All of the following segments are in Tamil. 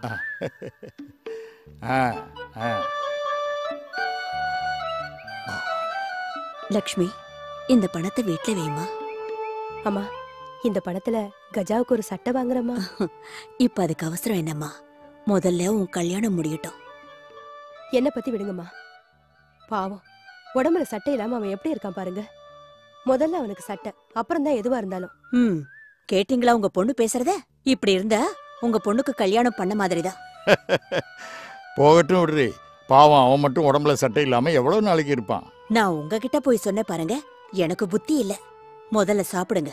லக்ஷ்மி, இந்த பணத்தை வீட்டுல வைமா. அம்மா, இந்த பணத்துல கஜாவுக்கு ஒரு சட்டை வாங்குறமா. இப்ப அதுக்கு அவசரம் என்னம்மா? முதல்ல உன் கல்யாணம் முடியட்டும். என்ன பத்தி விடுங்கம்மா. பாவம், உடம்புல சட்டை இல்லாம அவன் எப்படி இருக்கான் பாருங்க. முதல்ல அவனுக்கு சட்டை, அப்புறம் தான் எதுவா இருந்தாலும். கேட்டீங்களா உங்க பொண்ணு பேசுறத? இப்படி இருந்தா உங்க பொண்ணுக்கு கல்யாணம் பண்ண மாதிரிதான். போகட்டும் விடுறி. பாவம், அவன் மட்டும் உடம்புல சட்டை இல்லாம எவ்வளவு நாளைக்கு இருப்பான்? நான் உங்ககிட்ட போய் சொன்ன பாருங்க, எனக்கு புத்தி இல்ல. முதல்ல சாப்பிடுங்க.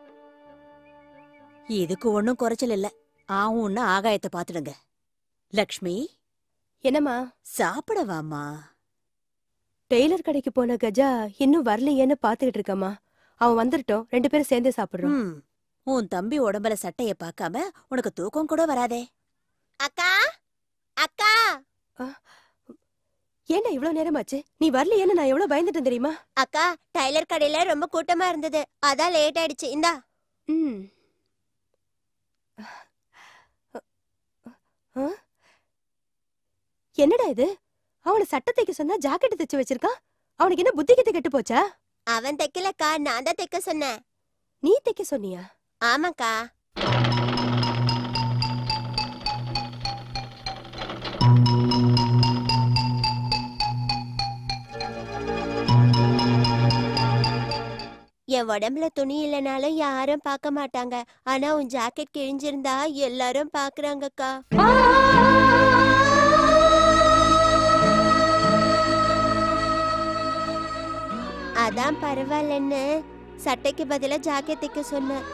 இதுக்கு ஒன்னும் குறைச்சல் இல்ல. ஆவுன்னு ஆகாயத்தை பாத்துடுங்க. லக்ஷ்மி, என்னம்மா? சாப்பிடவாமா. டெய்லர் கடைக்கு போன கஜா இன்னும் வரலையேன்னு பாத்துக்கிட்டு இருக்கம்மா. அவன் வந்துட்டோம், 2 பேரும் சேர்ந்தே சாப்பிடுறோம். உன் தம்பி உடம்புல சட்டைய பார்க்காம உனக்கு தூக்கம் கூட வராதே. அக்கா, அக்கா, ஏன்னா இவ்வளவு நேரமாச்சு? நீ வரலையேன்னு நான் எவ்வளவு பயந்துட்டேன் தெரியுமா? அக்கா, டைலர் கடையில ரொம்ப கூட்டமா இருந்தது, அதான் லேட் ஆயிடுச்சு. இந்தா. என்னடா இது? அவனை சட்டை தைக்க சொன்னா ஜாக்கெட் தைச்சு வச்சிருக்கான். அவனுக்கு என்ன புத்தி கிட்ட கெட்டு போச்சா? அவன் தைக்கலக்கா, நான் தான் தைக்க சொன்னேன். நீ தைக்க சொன்னியா? ஆமாக்கா. என் உடம்புல துணி இல்லைனாலும் யாரும் பார்க்க மாட்டாங்க. ஆனா உன் ஜாக்கெட் கிழிஞ்சிருந்தா எல்லாரும் பாக்குறாங்கக்கா. அதான் பரவாயில்லன்னு சட்டைக்கு பதிலா ஜாக்கெட் தைக்க சொன்னேன்.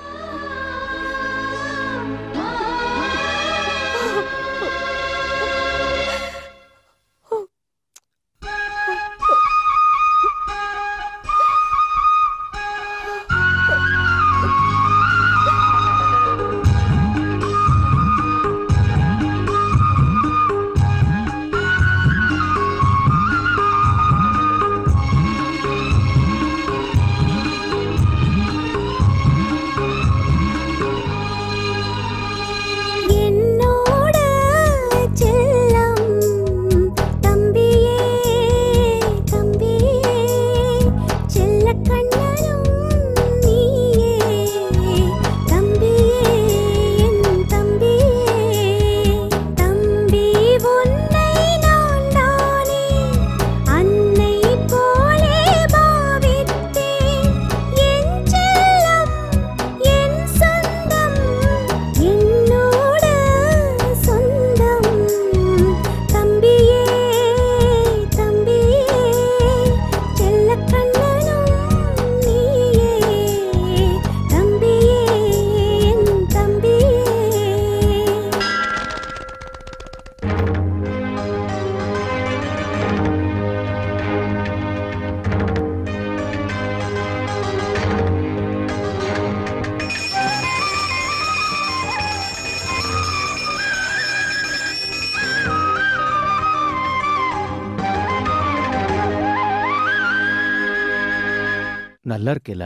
நல்லா இருக்கேல?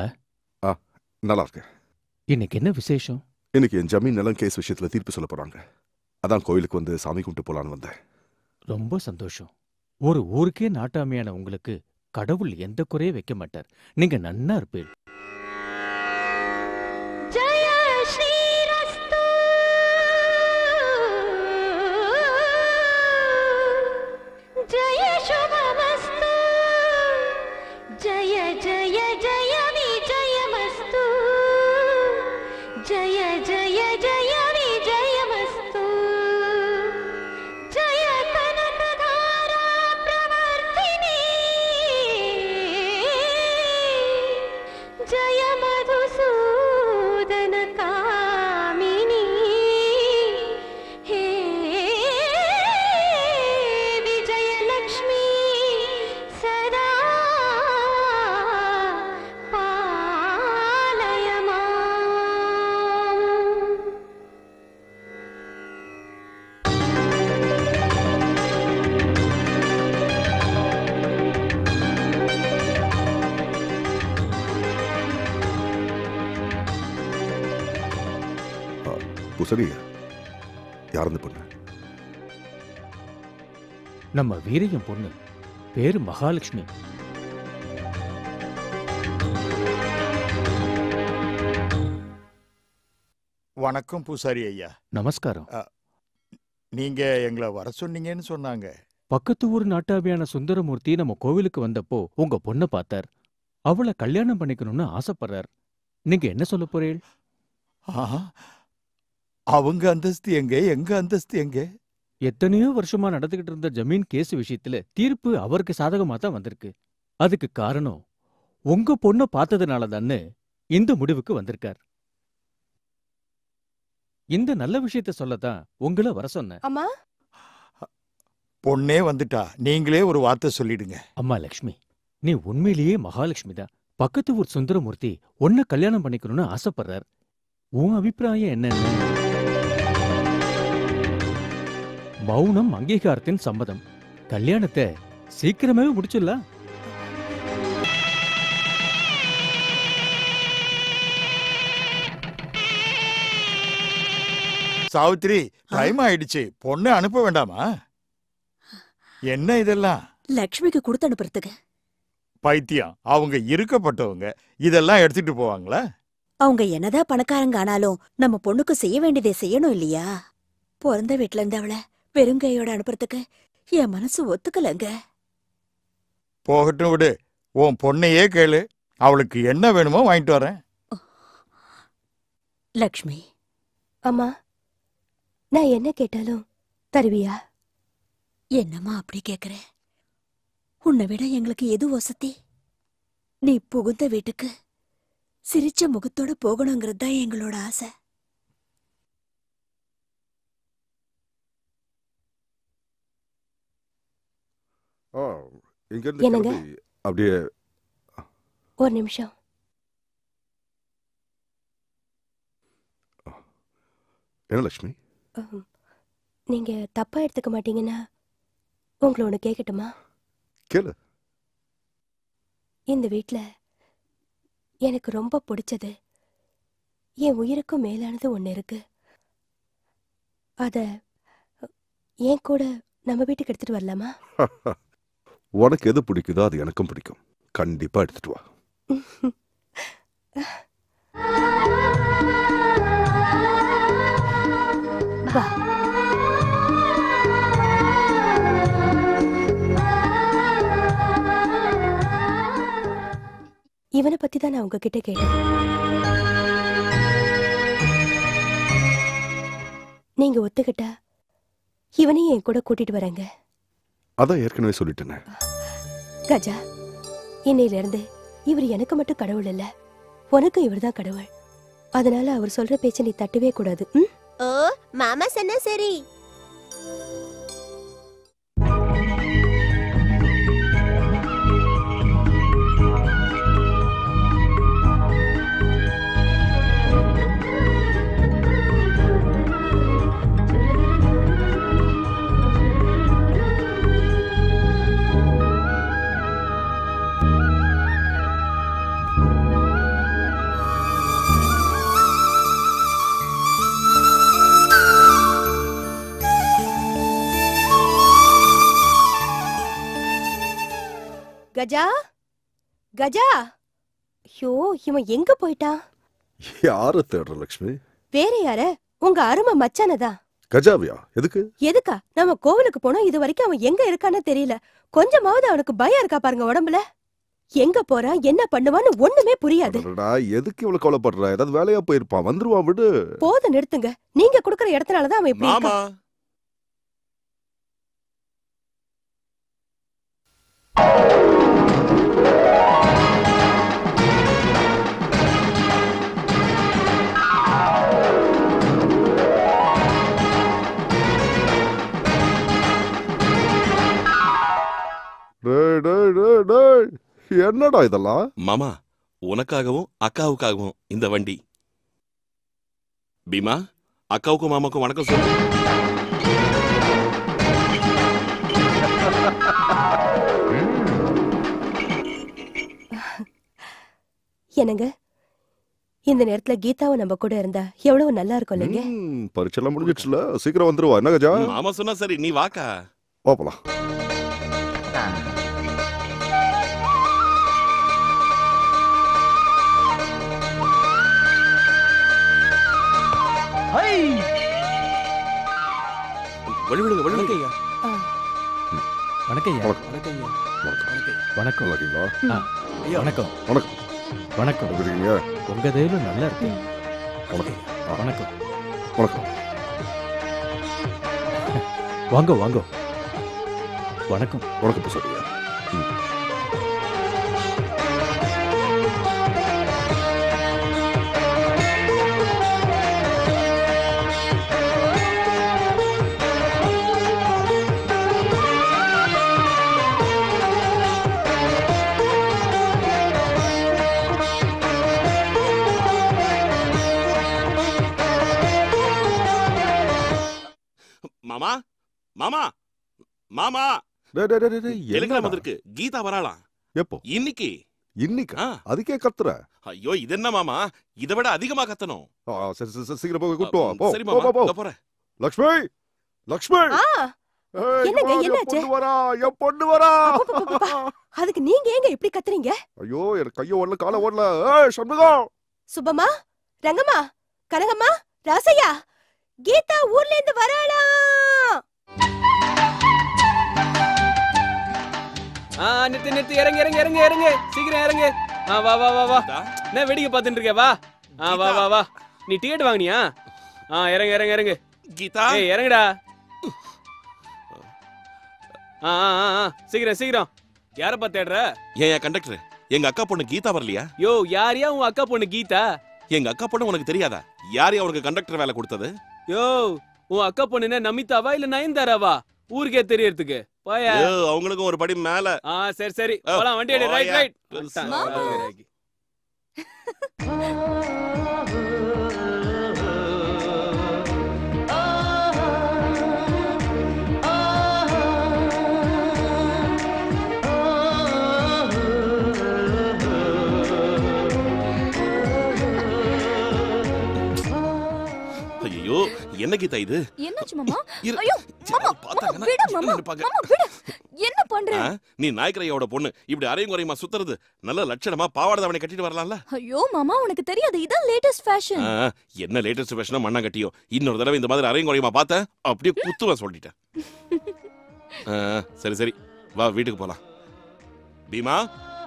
நல்லா இருக்கேன். இன்னைக்கு என்ன விசேஷம்? இன்னைக்கு என் ஜமீன் நிலம் கேஸ் விஷயத்துல தீர்ப்பு சொல்ல போறாங்க. அதான் கோயிலுக்கு வந்து சாமி கும்பிட்டு போலான்னு வந்தேன். ரொம்ப சந்தோஷம். ஒரு ஊருக்கே நாட்டாமையான உங்களுக்கு கடவுள் எந்த குறையே வைக்க மாட்டார். நீங்க நன்னா இருப்பீள். சரி, யார் அந்த பொண்ணு? நம்ம வீரையும் பொண்ணு பேரு மகாலட்சுமி. வணக்கம் பூசாரி ஐயா. நமஸ்காரம். நீங்க எங்களை வர சொன்னீங்கன்னு சொன்னாங்க. பக்கத்து ஊர் நாட்டாவியான சுந்தரமூர்த்தி நம்ம கோவிலுக்கு வந்தப்போ உங்க பொண்ணை பார்த்தார். அவளை கல்யாணம் பண்ணிக்கணும்னு ஆசைப்படுறார். நீங்க என்ன சொல்ல போறீள்? ஆஹா, அவங்க அந்தஸ்து எங்க, எங்க அந்தஸ்து எங்க? எத்தனையோ வருஷமா நடந்துகிட்டு இருந்த ஜமீன் கேஸ் விஷயத்துல தீர்ப்பு அவருக்கு சாதகமா தான் வந்திருக்கு. அதுக்கு காரணம் உங்க பொண்ணை பார்த்ததுனால தான்னு இந்த முடிவுக்கு வந்திருக்கார். இந்த நல்ல விஷயத்த சொல்லத்தான் உங்களை வர சொன்னேன். அம்மா, பொண்ணே வந்துட்டா, நீங்களே ஒரு வார்த்தை சொல்லிடுங்க. அம்மா லக்ஷ்மி, நீ உண்மையிலேயே மகாலட்சுமி தான். பக்கத்து ஊர் சுந்தரமூர்த்தி உன்னை கல்யாணம் பண்ணிக்கணும்னு ஆசைப்படுறார். உன் அபிப்பிராயம் என்னன்னு? மௌனம் அங்கீகாரத்தின் சம்மதம். கல்யாணத்தை சீக்கிரமே முடிச்சிடலாம். சாவித்திரி, டைம் ஆயிடுச்சு. பொண்ணை அனுப்ப வேண்டாமா? என்ன இதெல்லாம்? லக்ஷ்மிக்கு கொடுத்து அனுப்புறதுக்கு. பைத்தியம், அவங்க இருக்கப்பட்டவங்க இதெல்லாம் எடுத்துட்டு போவாங்களா? அவங்க என்னதான் பணக்காரங்க ஆனாலும் நம்ம பொண்ணுக்கு செய்ய வேண்டியதை செய்யணும் இல்லையா? பிறந்த வீட்டுல இருந்து அவளை வெறுங்கையோட அனுப்புறதுக்கு என் மனசு ஒத்துக்கலங்க. போகட்டும் விடு. உன் பொண்ணையே கேளு, அவளுக்கு என்ன வேணுமோ வாங்கிட்டு வரேன். லக்ஷ்மி, அம்மா, நான் என்ன கேட்டாலும் தருவியா? என்னம்மா அப்படி கேக்குற? உன்னை விட எங்களுக்கு எது வசதி? நீ புகுந்த வீட்டுக்கு சிரிச்ச முகத்தோட போகணுங்கிறது தான் எங்களோட ஆசை. என்னங்க? அப்படியே ஒரு நிமிஷம். என்ன லட்சுமி? நீங்க தப்பா எடுத்துக்க மாட்டீங்கன்னா உங்களை ஒண்ணு கேட்கட்டுமா? கேளு. இந்த வீட்ல எனக்கு ரொம்ப பிடிச்சது, என் உயிருக்கும் மேலானது ஒண்ணு இருக்கு. அத ஏன் கூட நம்ம வீட்டுக்கு எடுத்துட்டு வரலாமா? உனக்கு எது பிடிக்குதோ அது எனக்கும் பிடிக்கும். கண்டிப்பா எடுத்துட்டு வா. வா. இவனை பத்தி தான் நான் உங்ககிட்ட கேட்டேன். நீங்க ஒத்துக்கிட்டா இவனையும் என் கூட கூட்டிட்டு வரேங்க. அதான் ஏற்கனவே சொல்லிட்டேனே. கஜா, இன்னையில இருந்து இவர் எனக்கு மட்டும் கடவுள் இல்ல, உனக்கும் இவர்தான் கடவுள். அதனால அவர் சொல்ற பேச்ச நீ தட்டவே கூடாது. ஓ, மாமா சொன்னா சரி. கஜா, கஜா, ஐயோ, இவன் எங்க போயிட்டான்? யார தேடுற லட்சுமி? வேற யார? உங்க அருமை மச்சானதான். கஜாவியா? எதுக்கு? எதுக்கா? நம்ம கோவிலுக்கு போனோம், இது வரைக்கும் அவன் எங்க இருக்கான்னு தெரியல. கொஞ்சமாவது அவனுக்கு பயம் இருக்கா பாருங்க உடம்புல. எங்க போறான், என்ன பண்ணுவான்னு ஒண்ணுமே புரியாது. எதுக்கு இவ்வளவு கவலைப்படுற? ஏதாவது வேலையா போயிருப்பான், வந்துருவான், விடு. போதும், நிறுத்துங்க. நீங்க குடுக்கற இடத்துனாலதான் அவன் இப்படி இருக்கான். என்னடா இதெல்லாம்? மாமா, உனக்காகவும் அக்காவுக்காகவும் இந்த வண்டி. பீமா, அக்காவுக்கும் மாமாக்கும் வணக்கம் சொல்லு. என்னங்க, இந்த நேரத்துல கீதாவும் நம்ம கூட இருந்தா எவ்வளவு நல்லா இருக்கும் இல்லைங்க? பரீட்சை எல்லாம் முடிஞ்சிடுச்சுல, சீக்கிரம் வந்துருவா. என்ன கஜா? மாமா சொன்னா சரி, நீ வாக்கா. போலாம். வழிவிடுங்க வழிவிடுங்க ஐயா. ஆ. வணக்கம் ஐயா. வணக்கம். வணக்கம் ஐயா. வணக்கம். வணக்கம். நல்லா இருக்கீங்களா? வணக்கம். வணக்கம். வணக்கம். எப்படி இருக்கீங்க? உங்க தேவல நல்லா இருக்கு. வணக்கம். வணக்கம். வணக்கம். வாங்க வாங்க. வணக்கம். வணக்கம் பிரசாதியா. மாமா மாமா மாமா டெலிகிராம் வந்திருக்கு. கீதா வராளாம். எப்போ? இன்னைக்கு. இன்னைக்கா? ஆ. அதுக்கே கத்துற? ஐயோ இது என்ன மாமா, இதை விட அதிகமா கத்தணும். சரி சரி சரி, சீக்கிரம் போய் கூப்பிட்டு வா. போ சரி போ மாமா, போ. இதோ போறேன். லக்ஷ்மி லக்ஷ்மி ஆ, ஏய், என்னங்க, இங்க வா, என்னாச்சு? என் பொண்ணு வரா, என் பொண்ணு வரா. அப்பப்பப்பப்பா. அதுக்கு நீங்க ஏங்க இப்படி கத்துறீங்க? ஐயோ எனக்கு கைய ஓடல கால ஓடல. ஏய் சண்முகம். சுபமா, ரங்கம்மா, கனகம்மா, ராசையா, கீதா ஊர்ல இருந்து வராளா? நிறுத்து நிறுத்து, இறங்கு இறங்கு இறங்கு இறங்கு, சீக்கிரம் இறங்கு. வா வா வா வா. கீதா, என்ன வேடிக்கை பார்த்துட்டு இருக்க? வா. வா வா வா. நீ டிக்கெட் வாங்கினியா? இறங்கு இறங்கு இறங்கு. கீதா. ஏய் இறங்குடா. சீக்கிரம் சீக்கிரம். யார பார்த்து தேடுற? ஏன் கண்டக்டர், எங்க அக்கா பொண்ணு கீதா வரலையா? யோ, யாரையா உன் அக்கா பொண்ணு கீதா? எங்க அக்கா பொண்ணு உனக்கு தெரியாதா? யாரையும் அவனுக்கு கண்டக்டர் வேலை கொடுத்தது? யோ, உன் அக்கா பொண்ணு என்ன நமிதாவா இல்ல நயன்தாராவா? ஊருக்கே தெரியறதுக்கு போயா. அவங்களுக்கும் ஒரு படி மேல. சரி சரி, போலாம். வண்டி எடு. Right right. ஐயோ என்ன கீதா இது? என்னாச்சு மாமா? இரு. ஐயோ மாமா, பார்த்தாங்கன்னா விடு மாமா. நினைப்பாங்க. மாமா விடு. என்ன பண்ற? நீ நாய்க்கரையோட பொண்ணு, இப்படி அரையும் குறையுமா சுத்துறது நல்ல லட்சணமா? பாவாடை தாவணி கட்டிட்டு வரலாம்ல? ஐயோ மாமா, உனக்கு தெரியாது, இதான் லேட்டஸ்ட் ஃபேஷன். என்ன லேட்டஸ்ட் ஃபேஷனா மண்ணா கட்டியோ? இன்னொரு தடவை இந்த மாதிரி அரையும் குறையுமா பார்த்தேன் அப்படியே குத்துவ சொல்லிட்டேன். சரி சரி, வா வீட்டுக்கு போலாம். பீமா,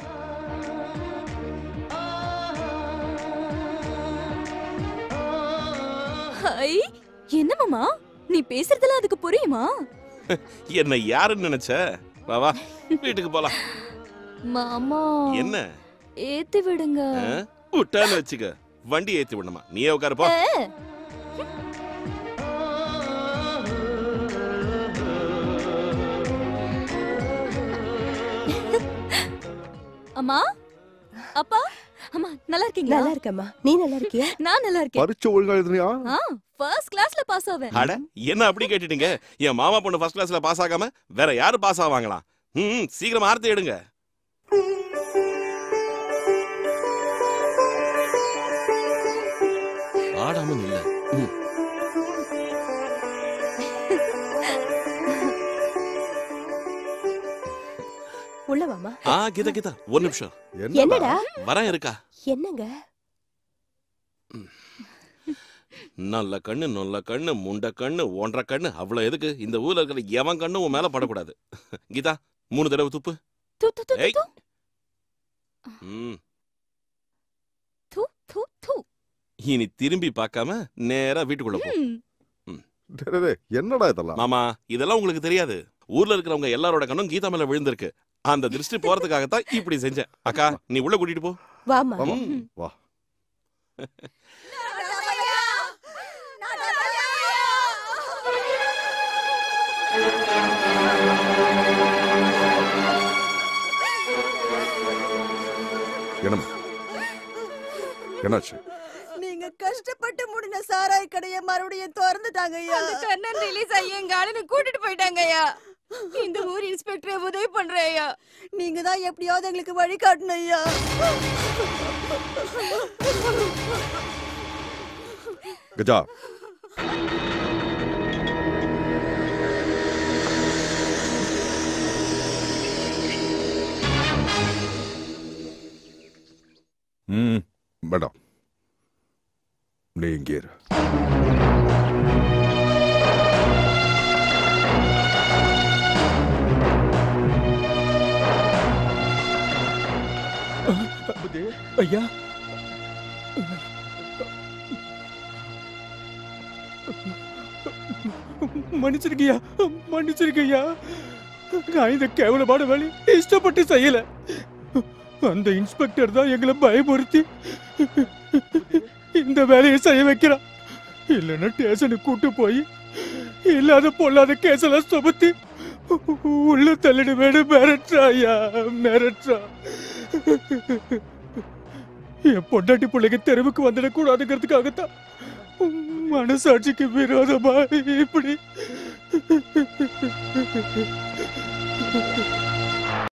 ஹை, என்ன மாமா, நீ பேசுறதெல்லாம் அதுக்கு புரியுமா? என்ன யாருன்னு நினைச்ச? வா வா வீட்டுக்கு போலாம். மாமா என்ன ஏத்தி விடுங்க. விட்டான்னு வச்சுக்க, வண்டி ஏத்தி விடணுமா? நீயே உட்காரு போ. அம்மா, அப்பா, அம்மா நல்லா இருக்கீங்களா? நல்லா இருக்கேம்மா. நீ நல்லா இருக்கியா? நான் நல்லா இருக்கேன். பரீட்சை ஒழுங்கா எழுதுனியா? ஃபர்ஸ்ட் கிளாஸ்ல பாஸ் ஆவேன். அட என்ன அப்படி கேட்டுட்டீங்க? என் மாமா பொண்ணு ஃபர்ஸ்ட் கிளாஸ்ல பாஸ் ஆகாம வேற யாரு பாஸ் ஆவாங்களா? சீக்கிரம் ஆர்த்தி எடுங்க. ஆடாம இல்ல. உள்ள வாமா. கீதா கீதா ஒரு நிமிஷம். என்னடா? வரேன் இருக்கா? என்னங்க? நல்ல கண்ணு நொல்ல கண்ணு முண்ட கண்ணு ஒன்றரை கண்ணு, அவ்வளவு எதுக்கு? இந்த ஊர்ல இருக்கிற எவன் கண்ணு உன் மேல படக்கூடாது. கீதா 3 தடவை துப்பு. து து து ஏய். து ம். து து து. இனி திரும்பி பார்க்காம நேரா வீட்டுக்குள்ள போ. டேய், டேய், என்னடா இதெல்லாம்? மாமா இதெல்லாம் உங்களுக்கு தெரியாது. ஊர்ல இருக்கிறவங்க எல்லாரோட கண்ணும் கீதா மேல விழுந்திருக்கு. அந்த திருஷ்டி போறதுக்காகத்தான் இப்படி செஞ்சேன். அக்கா நீ உள்ள கூட்டிட்டு போ. வாமா. ஆமா, வா. என்னம்மா? என்னாச்சு? நீங்க கஷ்டப்பட்டு முடின சாராய் கடைய மறுபடியும் திறந்துட்டாங்க ஐயா. அந்த கண்ணன் ரிலீஸ் ஆகி எங்க ஆளுன்னு கூட்டிட்டு போயிட்டாங்க ஐயா. இந்த ஊர் இன்ஸ்பெக்டர் உதவி பண்றேன் ஐயா. நீங்க தான் எப்படியாவது எங்களுக்கு வழி காட்டணும் ஐயா. கஜா, வேண்டாம், நீ இங்கே இரு. ஐயா, மன்னிச்சிருக்கையா, மன்னிச்சிருக்கையா. நான் இந்த கேவலமான வேலை இஷ்டப்பட்டு செய்யல. அந்த இன்ஸ்பெக்டர் தான் எங்களை பயமுறுத்தி இந்த வேலையை செய்ய வைக்கிறான். இல்லைன்னா ஸ்டேஷனுக்கு கூட்டு போய் இல்லாத பொல்லாத கேஸெல்லாம் சுமத்தி உள்ள தள்ளிடு வேணும். மிரட்டுறாயா, மிரட்டுறா. என் பொண்டாட்டி பிள்ளைங்க தெருவுக்கு வந்துடக்கூடாதுங்கிறதுக்காகத்தான் மனசாட்சிக்கு விரோதமா இப்படி